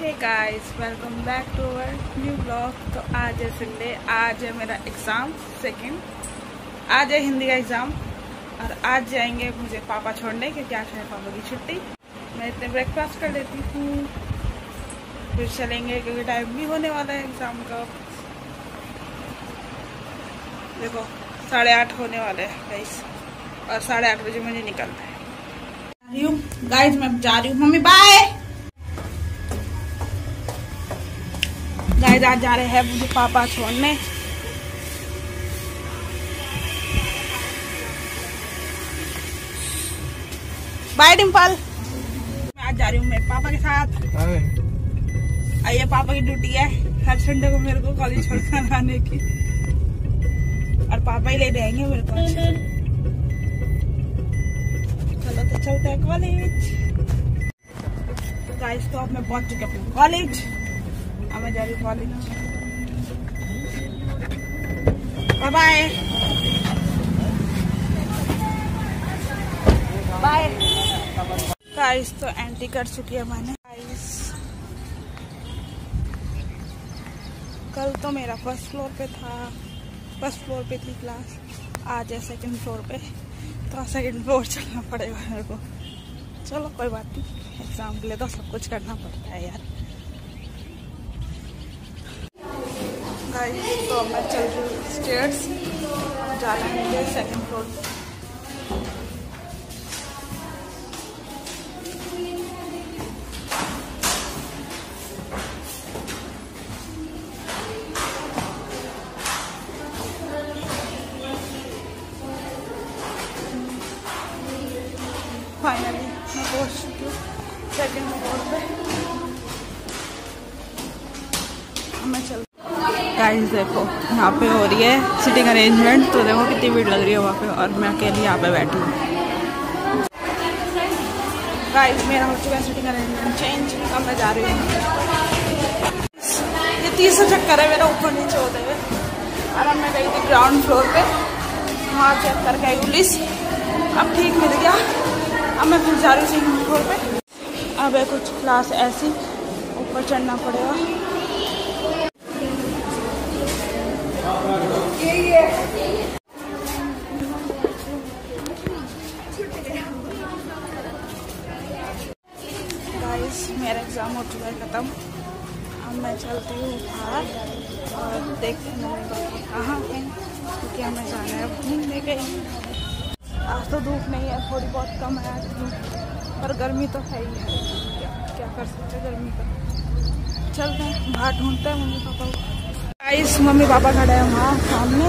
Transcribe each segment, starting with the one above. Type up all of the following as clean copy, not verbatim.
Hey guys, welcome back to our new blog. तो आज है संडे, आज है मेरा एग्ज़ाम सेकंड, आज है हिंदी का एग्ज़ाम और आज जाएंगे मुझे पापा छोड़ने क्योंकि आज है पापा की छुट्टी। मैं इतने ब्रेकफास्ट कर लेती हूँ, फिर चलेंगे क्योंकि टाइम भी होने वाला है एग्ज़ाम का। देखो 8:30 होने वाले हैं गाइस और 8:30 बजे मुझे निकलना है। गाइस मैं जा रही हूँ, मम्मी बाय। गाइस आज जा रहे हैं मुझे पापा छोड़ने। बाय डिम्पल। मैं आज जा रही हूँ मेरे पापा के साथ। आइए, पापा की ड्यूटी है हर संडे को मेरे को कॉलेज छोड़कर आने की और पापा ही ले जाएंगे मेरे को। चलो तो चलते हैं कॉलेज। गाइस तो अब मैं पहुंच चुकी हूँ कॉलेज। अब मैं जा रही हूँ college. Bye bye bye. Guys तो एंट्री कर चुकी है मैंने। गाइस कल तो मेरा फर्स्ट फ्लोर पे था, फर्स्ट फ्लोर पे थी क्लास, आज है सेकंड फ्लोर पे, तो सेकंड फ्लोर चलना पड़ेगा मेरे को। चलो कोई बात नहीं, एग्जाम के लिए तो सब कुछ करना पड़ता है यार। गाइस तो मैं चल रही हूँ स्टेयर्स, जाना है मुझे सेकंड फ्लोर पे। फाइनली मैं पहुंच चुकी हूँ सेकंड फ्लोर पे। मैं चल। गाइस देखो यहाँ पे हो रही है सिटिंग अरेंजमेंट, तो देखो कितनी भीड़ लग रही है वहाँ पे और मैं अकेली यहाँ पे बैठी हूँ। गाइस मेरा हो चुका है सिटिंग अरेंजमेंट चेंज, अब मैं जा रही हूँ। ये तीसरा चक्कर है मेरा ऊपर नीचे होते हुए। और अब मैं गई थी ग्राउंड फ्लोर पे, वहाँ चेक करके आई पुलिस, अब ठीक मिल गया। अब मैं फिर जा रही हूँ सेकंड फ्लोर पे। अब है कुछ क्लास ऐसी, ऊपर चढ़ना पड़ेगा। गाइस मेरा एग्जाम हो चुका है खत्म। अब मैं चलती हूँ बाहर और देखती हूँ मम्मी पापा कहाँ हैं, क्योंकि हमें जाना है घूमने कहीं। आज तो धूप नहीं है, थोड़ी बहुत कम है आज धूप, पर गर्मी तो है ही है। क्या कर सकते हैं गर्मी का। चलते हैं बाहर, ढूंढते हैं मम्मी पापा को। गाइस मम्मी पापा खड़े हैं वहाँ सामने।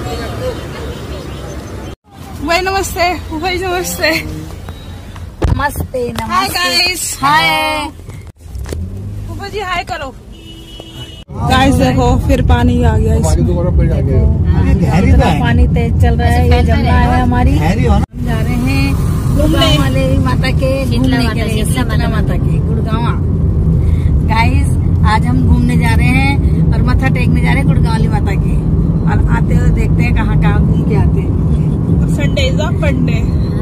भाई नमस्ते, भाई नमस्ते। नमस्ते नमस्ते। Hi guys. हाय फूफा जी हाय करो। गाइस देखो फिर पानी आ गया इसमें। पानी तेज चल रहा है, ये जमुना है हमारी। हम जा रहे हैं गुड़गांव वाले माता के घूमने के लिए, शीतला माता के गुड़गांव। गाइस आज हम घूमने जा रहे हैं और मत्था टेकने जा रहे हैं गुड़गांव वाली माता के, और आते हुए देखते हैं कहाँ कहाँ घूम के आते हैं। संडे इज अ फंडे।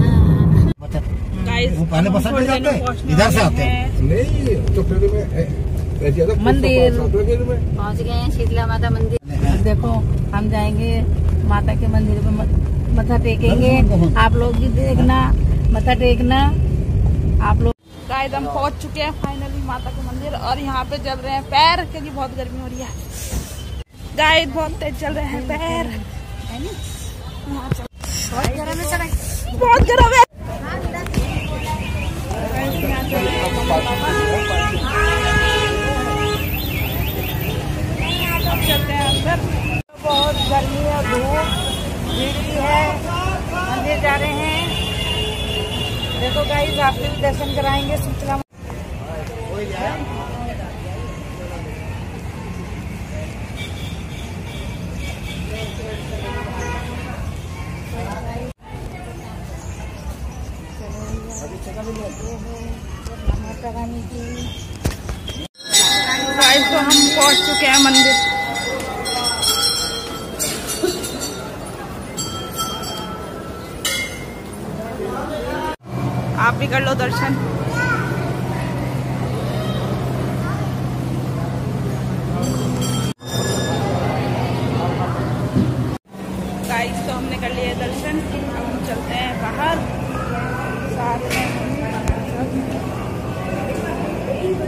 गाइस इधर से आते हैं मंदिर पहुँच गए हैं, शीतला माता मंदिर। देखो हम जाएंगे माता के मंदिर पे, मत्था टेकेंगे। आप लोग भी देखना, मत्था टेकना आप लोग। गाइस हम पहुंच चुके हैं फाइनली माता के मंदिर और यहाँ पे जल रहे हैं पैर क्योंकि बहुत गर्मी हो रही है। गाइस बहुत तेज चल रहे हैं पैर, बहुत गर्म है। चलते हैं अंदर, बहुत गर्मी है, धूप भीड़ है। मंदिर जा रहे हैं। देखो गाइस आपके भी दर्शन कराएंगे शीतला। गाइस तो हम पहुंच चुके हैं मंदिर। आप भी कर लो दर्शन।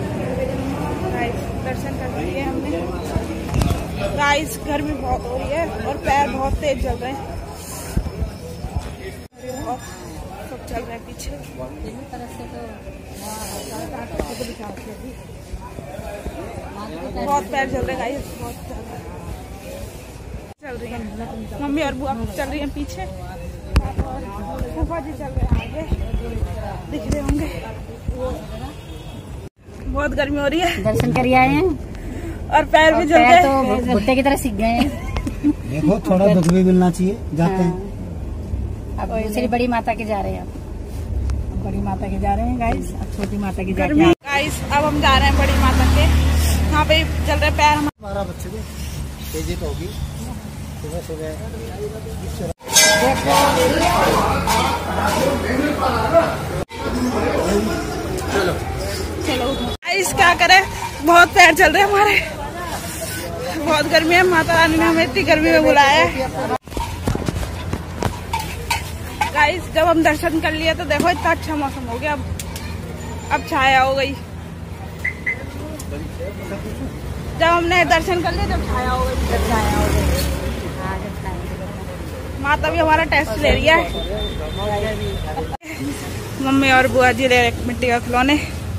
दर्शन कर लिए हमने। गाइस गर्मी बहुत हो रही है और पैर बहुत तेज चल रहे हैं, बहुत सब चल रहे हैं पीछे। बहुत पैर चल रहे हैं गाइस, बहुत चल रही है। मम्मी और बुआ चल रही है पीछे और फूफा जी चल रहे हैं आगे, दिख रहे होंगे। बहुत गर्मी हो रही है। दर्शन कर आए हैं और पैर भी चल रहे हैं, तो भुट्टे की तरह सीख गए हैं। देखो थोड़ा दुख भी मिलना चाहिए, जाते हैं। अब दूसरी बड़ी माता के जा रहे हैं। अब बड़ी माता के जा रहे हैं गाइस, अब छोटी माता के जाके। गाइस अब हम जा रहे हैं बड़ी माता के, यहाँ पे चल रहे पैर। हमारा बच्चे को तेजी तो होगी सुबह सुबह। चलो गाइस क्या करें, बहुत पैर चल रहे हैं हमारे, बहुत गर्मी है। माता रानी ने हमें इतनी गर्मी में बुलाया है। गाइस जब हम दर्शन कर लिए तो देखो इतना अच्छा मौसम हो गया, अब छाया हो गई। जब हमने दर्शन कर लिए जब छाया हो गई, माता भी हमारा टेस्ट ले रही है। मम्मी और बुआ जी ले रहे मिट्टी का खिलौने।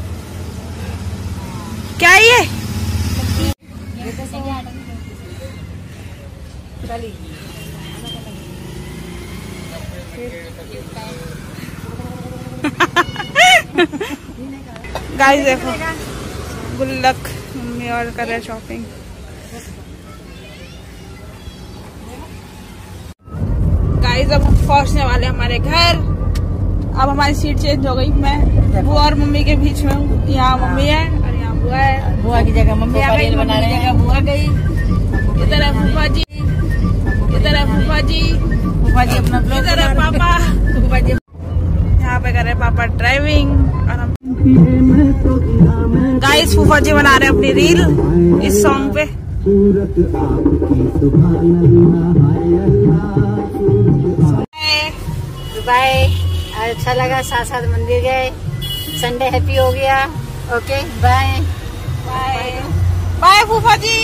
क्या है ये? गाइस देखो गुल्लक, मम्मी और कर रहे शॉपिंग। गाइस अब हम पहुंचने वाले हमारे घर। अब हमारी सीट चेंज हो गई, मैं बुआ और मम्मी के बीच में हूँ। यहाँ मम्मी है और यहाँ बुआ है। बुआ की जगह मम्मी आ गई, बना रहे हैं। बुआ गई, इधर है फूफा जी, इधर है फूफा जी, फूफा जी अपना ब्लॉग, इधर है पापा। फूफा जी यहाँ पे कर रहे पापा ड्राइविंग और हम गाइस फूफा जी बना रहे अपनी रील इस सॉन्ग पे। बाय। अच्छा लगा, साथ साथ मंदिर गए, संडे हैप्पी हो गया। ओके बाय बाय बाय फूफा जी।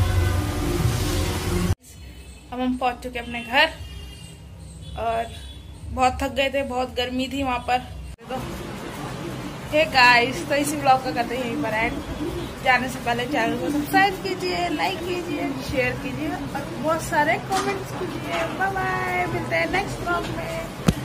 अब हम पहुंच चुके अपने घर और बहुत थक गए थे, बहुत गर्मी थी वहां पर। तो हे गाइस, तो इसी ब्लॉग का करते हैं यहीं पर एंड। जाने से पहले चैनल को सब्सक्राइब कीजिए, लाइक कीजिए, शेयर कीजिए और बहुत सारे कमेंट्स कीजिए। बाय बाय, मिलते हैं नेक्स्ट ब्लॉग में।